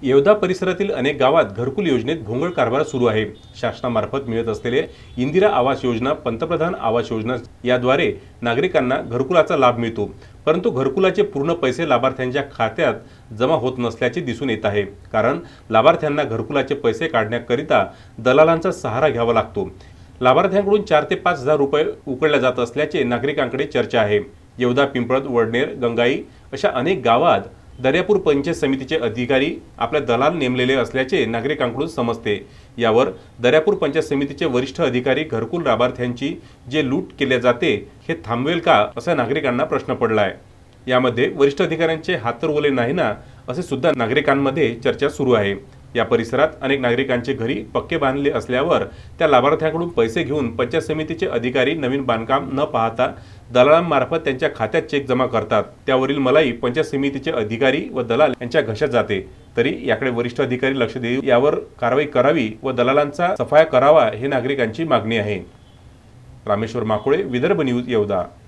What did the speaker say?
येवदा परिसरातील अनेक गावात घरकुल योजनेत भोंगळ कारभार सुरू आहे। शासनामार्फत मिळत असलेले इंदिरा आवास योजना, पंतप्रधान आवास योजना याद्वारे नागरिकांना घरकुलाचा लाभ मिळतो, परंतु घरकुलाचे पूर्ण पैसे लाभार्थ्यांच्या खात्यात जमा होत नसल्याचे दिसून येत आहे। कारण लाभार्थ्यांना घरकुलाचे पैसे काढण्याकरिता दलालांचा सहारा घ्यावा लागतो। लाभार्थ्यांकडून 4 ते 5 हजार रुपये उकळल्या जात असल्याचे नागरिकांकडे चर्चा आहे। येवदा, पिंपळद, वडनेर, गंगाई अशा अनेक गावात दर्यापूर पंचायत समितीचे अधिकारी आपल्या दलाल नेमलेले असल्याचे नागरिकांकडून समजते। यावर दर्यापूर पंचायत समितीचे वरिष्ठ अधिकारी घरकुल लाभार्थ्यांची जे लूट केले जाते हे थांबवेल का, असा नागरिकांना प्रश्न पडलाय। यामध्ये वरिष्ठ अधिकाऱ्यांचे हात तर ओले नाही ना, असे सुद्धा नागरिकांमध्ये चर्चा सुरू आहे। या परिसरात अनेक नागरिकांचे घरी पक्के बांधले असल्यावर त्या लाभार्थ्यांकडून पैसे घेऊन पंचायत समितीचे अधिकारी नवीन बांधकाम न पाहता दलालांमार्फत त्यांच्या खात्यात चेक जमा करतात। त्यावरील मलाई पंचायत समितीचे अधिकारी व दलाल यांच्या घशात जाते। तरी याकडे वरिष्ठ अधिकारी लक्ष देऊन यावर कारवाई करावी व दलालांचा सफाया करावा, हे नागरिकांची मागणी आहे। रामेश्वर माकुळे, विदर्भ न्यूज, येवदा।